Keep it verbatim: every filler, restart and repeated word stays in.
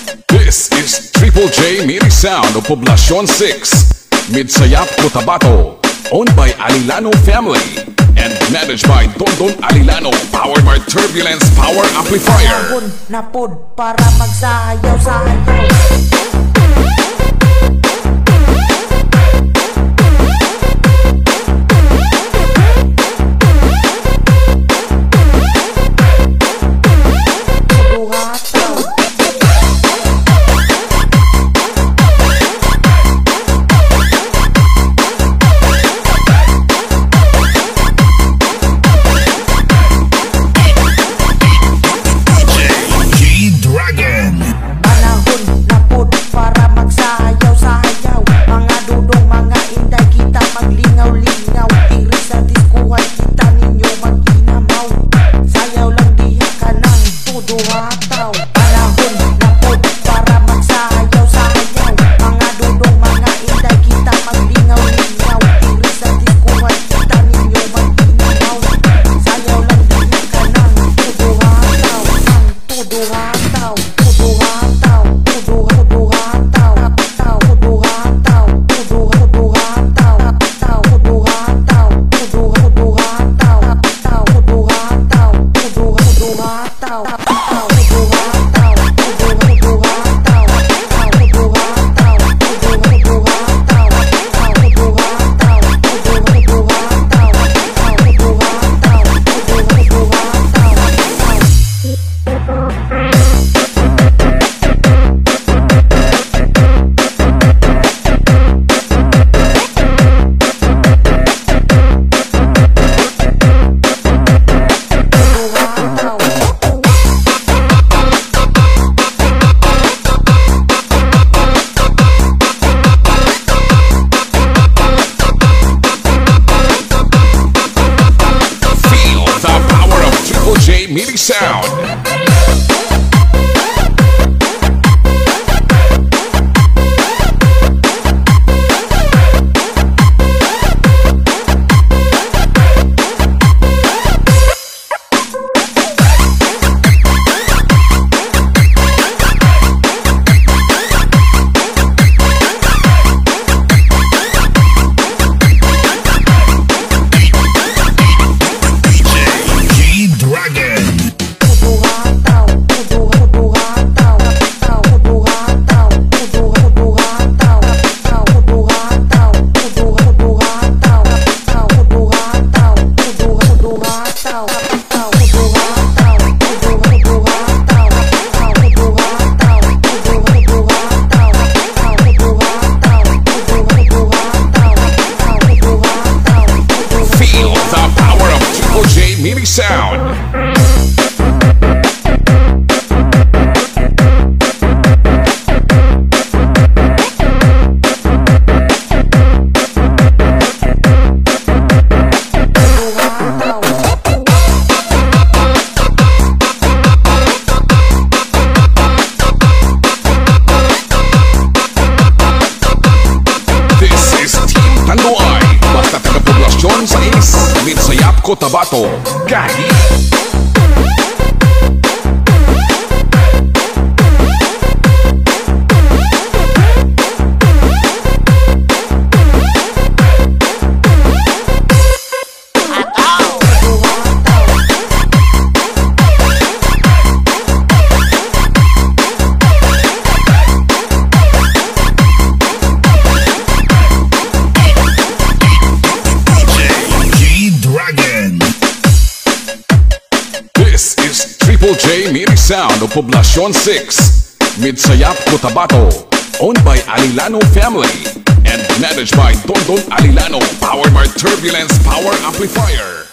This is Triple J Miri Sound of Poblacion six, Midsayap, Cotabato, owned by Alilano family and managed by Don Don Alilano, powered by Turbulence Power Amplifier. Na pod para magsayaw-sayaw. Miri Sound. Miri Sound. This is Team Tanduay, basta taga Poblacion six, Midsayap, Cotabato, Gahi. This is Triple J Miri Sound of Poblacion six, Midsayap, Cotabato, owned by Alilano family and managed by Don Don Alilano, powered by Turbulence Power Amplifier.